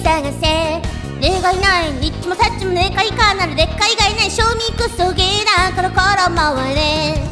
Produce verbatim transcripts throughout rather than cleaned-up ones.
探せ。例外ない、ニッチもサッチもねかいかなる劣化以外ない。賞味クソゲーだコロコロ回れ。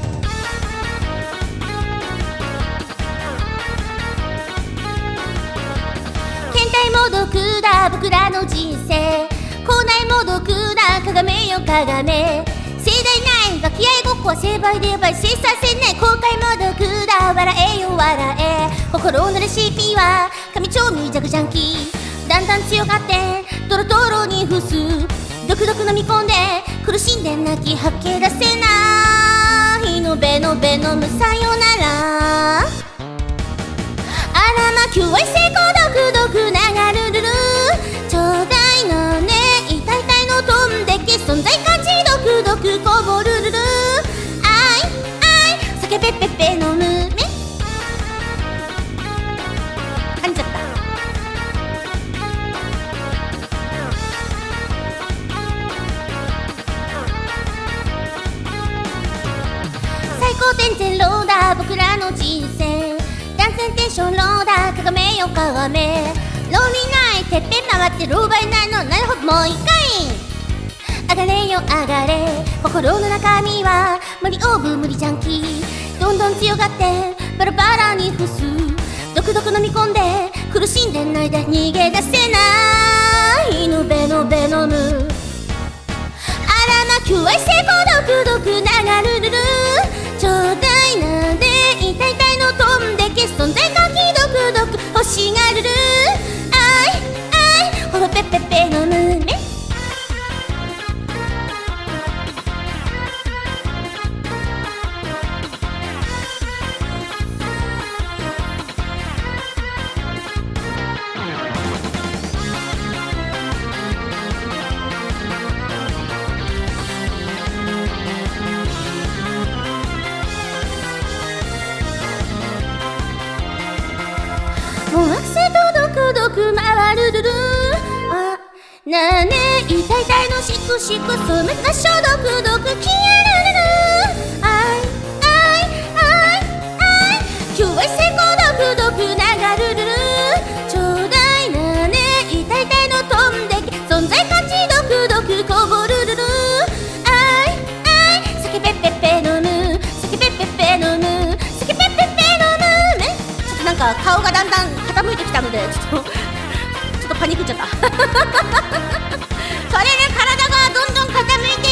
検体も毒だ僕らの人生。校内も毒だ鏡よ鏡。盛大ないが気合いごっこは成敗で倍精査せない。後悔も毒だ笑えよ笑え。心のレシピは神調味弱ジャンキー。だんだん強がってトロトロに伏す。毒々飲み込んで苦しんで泣き吐け出せない。のべのべのむさよなら。あらま求愛成功毒毒流るるる。ちょうだいなね痛い痛いの飛んでけ存在感じ毒毒こぼるるる。あいあい酒ペッペッペ飲むめ噛んじゃった。最高点ゼロだ僕らの人生。断線テンションローだ鏡よ鏡。ローリーないてっぺん回ってローバイないのなるほどもう一回。上がれよ上がれ心の中身は無理オーブ無理ジャンキー。どんどん強がってバラバラに伏す。毒々飲み込んで苦しんでないで逃げ出せない。のべのべ飲む。あらま求愛成功毒毒流るるる。ちょうだいなんで痛い痛いの飛んでけ存在感じ毒毒欲しがるる。あいあいほらペッペッペ飲むね。もうアクセとドクドク回るるる。あなあね痛い痛いのシクシクそめかしょドクドク消えるるる。あいあいあいあい求愛成功ドクドク流るるる。ちょうだいなあね痛い痛いの飛んでけ存在感じドクドクこぼるるる。あいあい酒ペッペッペ飲む酒ペッペッペ飲む酒ペッペッペ飲むね。ちょっとなんか顔がだんだん傾いてきたのでちょっとちょっとパニックっちゃったそれで体がどんどん傾いて